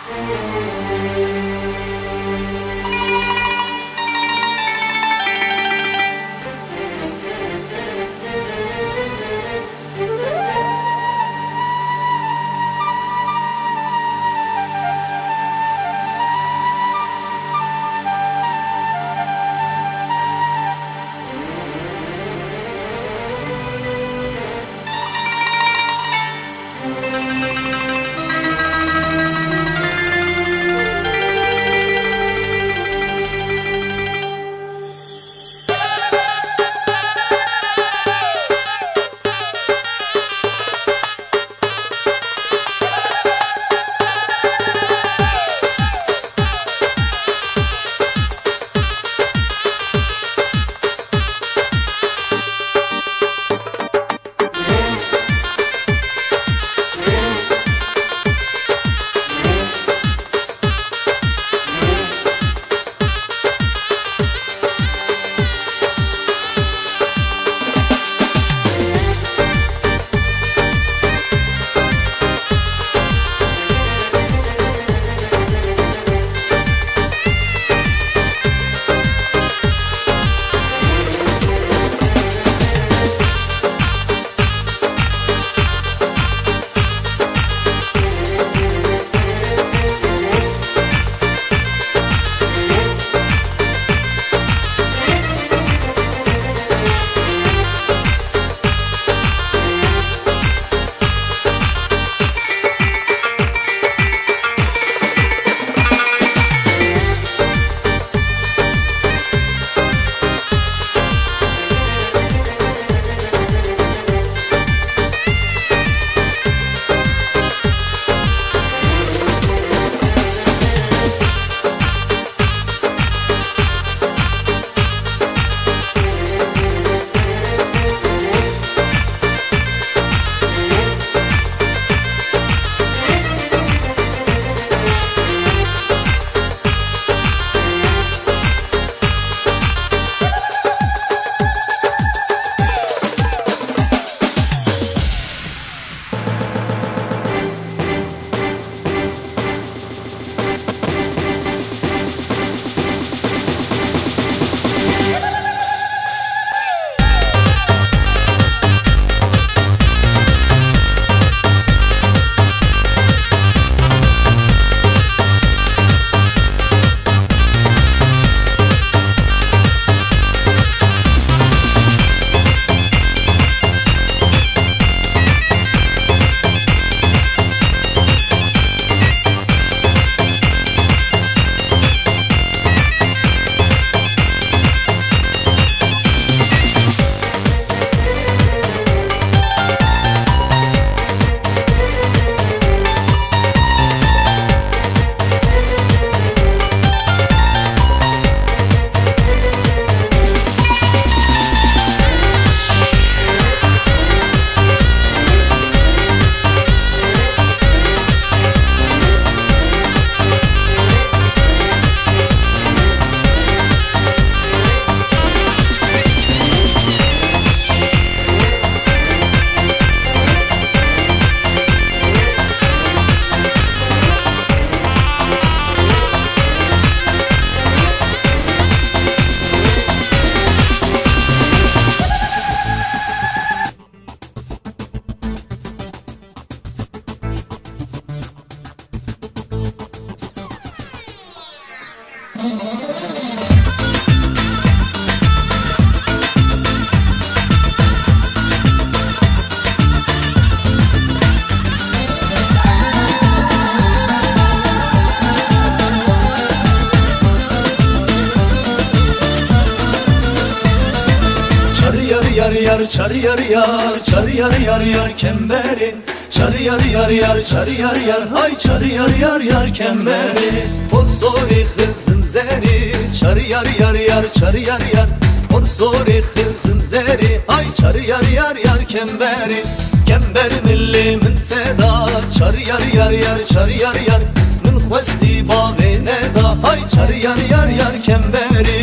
yar çar yar yar, çar yar yar yar kemberi, çar yar yar yar, çar yar yar, hay çar yar yar yar kemberi. Ol sori kızım zeri, çar yar yar yar, çar yar yar. Ol sori kızım zeri, hay çar yar yar yar kemberi. Kember milli min teda, çar yar yar yar, çar yar yar. Min xwesti bavê neda, hay çar yar yar yar kemberi.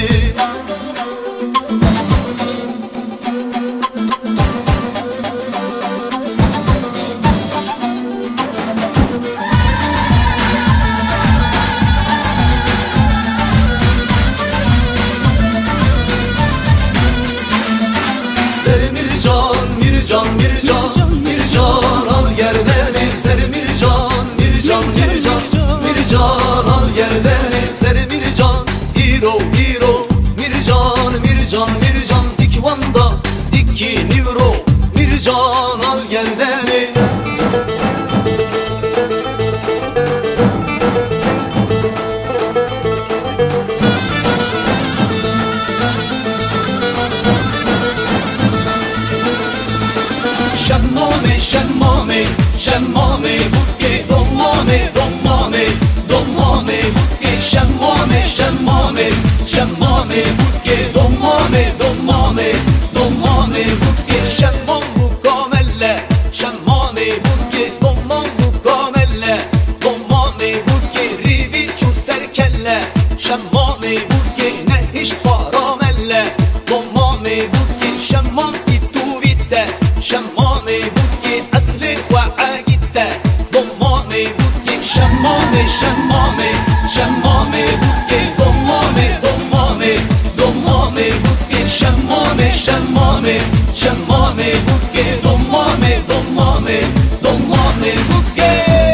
şemmame bukke dommame dommame dommame bukke şemmame şemmame şemmame bukke dommame dommame dommame bukke şemmam bu kamelle şemmame bukke dommam bu kamelle dommame bukke rivi çu serkelle şemmame bukke ne hiç paramelle dommame bukke şemmam itu vitte şemmame bukke asli وعاقدته ضمامي بوكي شمامي شمامي شمامي بوكي ضمامي ضمامي ضمامي بوكي شمامي شمامي شمامي بوكي ضمامي ضمامي ضمامي بوكي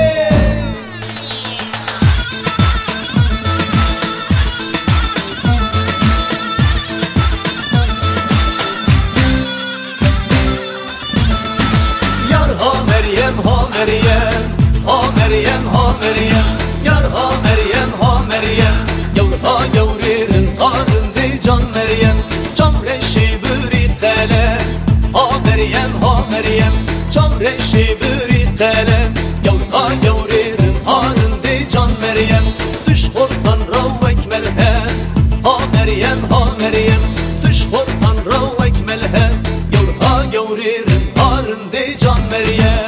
Meryem ha Meryem ha Meryem ha Meryem yar ha Meryem ha Meryem yavr ha yavririn tarındı can Meryem cam reşi büri tele ha Meryem ha Meryem cam reşi büri tele yavr ha yavririn tarındı can Meryem düş hortan ravvek melhem ha Meryem ha Meryem düş hortan ravvek melhem yavr ha yavririn tarındı can Meryem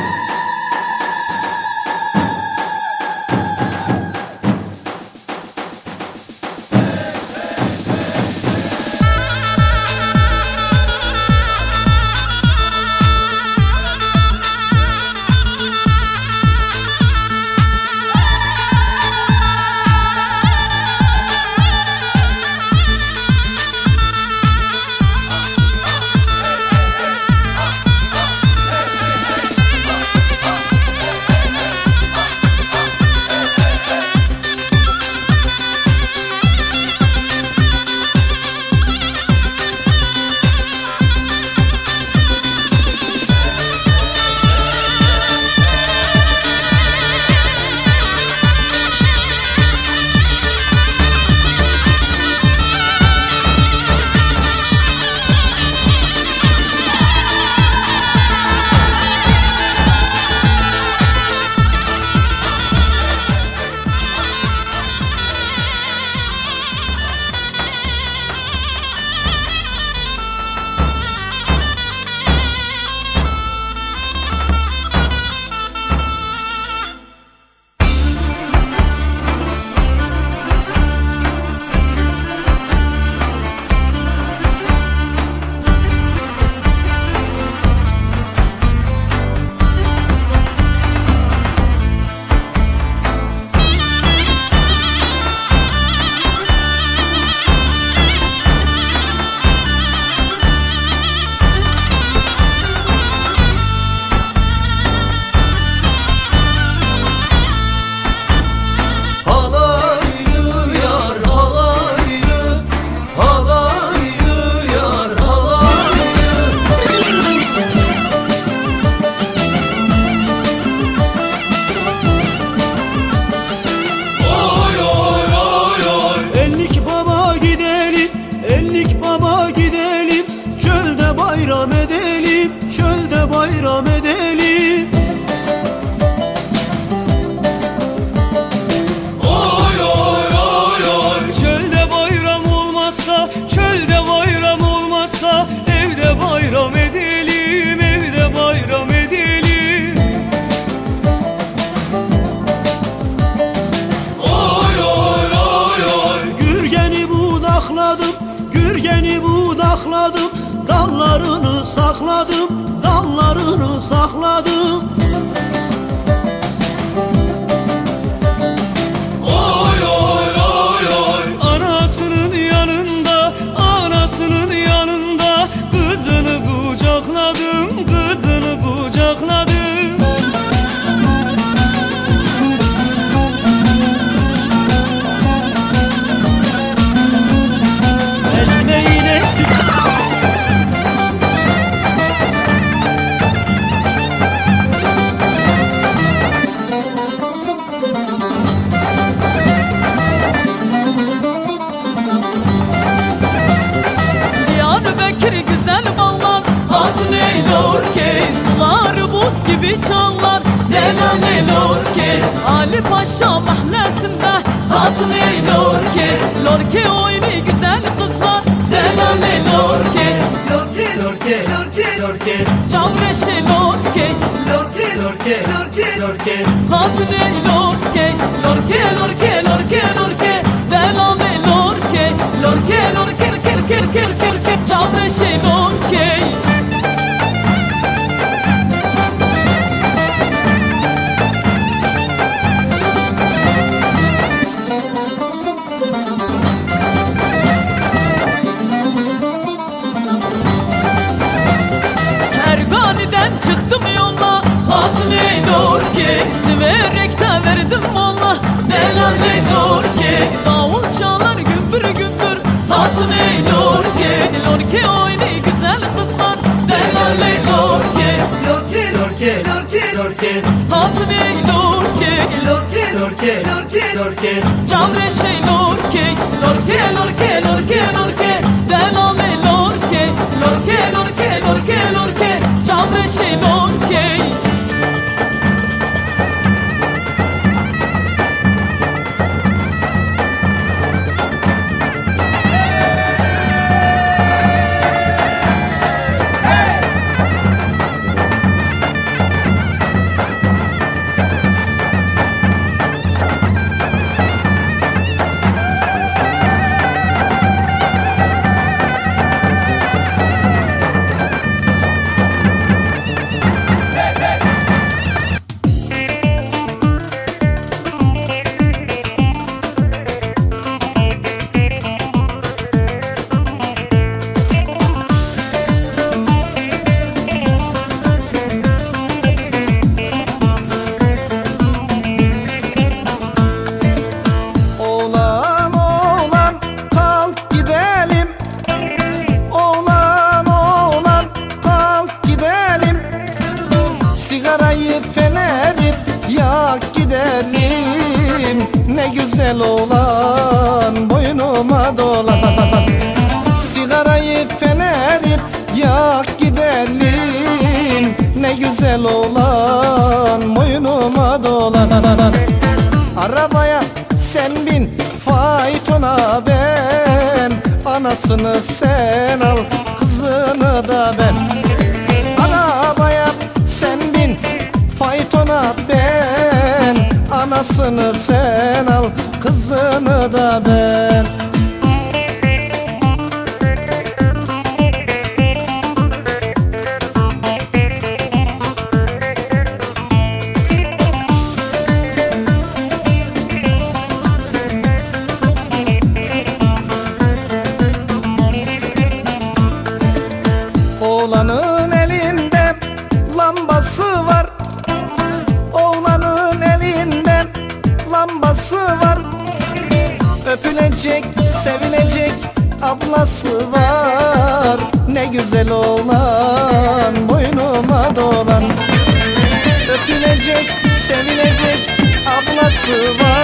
bayram edelim, çölde bayram edelim. Oy oy oy oy. Çölde bayram olmazsa, çölde bayram olmazsa, evde bayram edelim, evde bayram edelim. Oy oy oy oy. Gürgeni budakladım, gürgeni budakladım, dallarını sakladım, dallarını sakladım. Oy oy oy oy. Anasının yanında, anasının yanında, kızını kucakladım, kızını kucakladım. Güzel ballar, hatun eylor ki, sular buz gibi çallar. Delal Lorke Ali Paşa mahallesinde hatun Lorke Lorke oyunu güzel kızlar Delal Lorke Lorke lorke lorke lorke Çavreşe Lorke Lorke lorke lorke lorke hatun Lorke Lorke lorke lorke lorke Delal Lorke Lorke lorke lorke Çavreşe Lorke çıktım yola hatun Lorke Siverek de verdim molla Delal Lorke Davul çalar gümbür gümbür hatun Lorke Lorke oyunu güzel kızlar Delal Lorke Lorke lorke lorke lorke hatun Lorke Lorke lorke lorke lorke Çavreşe Lorke Lorke lorke lorke lorke Delal Lorke Lorke lorke lorke lorke Çavreşe Lorke Ne güzel oğlan boynuma dolan Sigarayı fenerip yak gidelim Ne güzel oğlan boynuma dolan Arabaya sen bin faytona ben Anasını sen al kızını da ben Arabaya sen bin faytona ben Anasını sen al kızını da ben Oğlanın elinde lambası var Oğlanın elinde lambası var Öpülecek, sevilecek ablası var Ne güzel oğlan boynuma dolan Öpülecek, sevilecek ablası var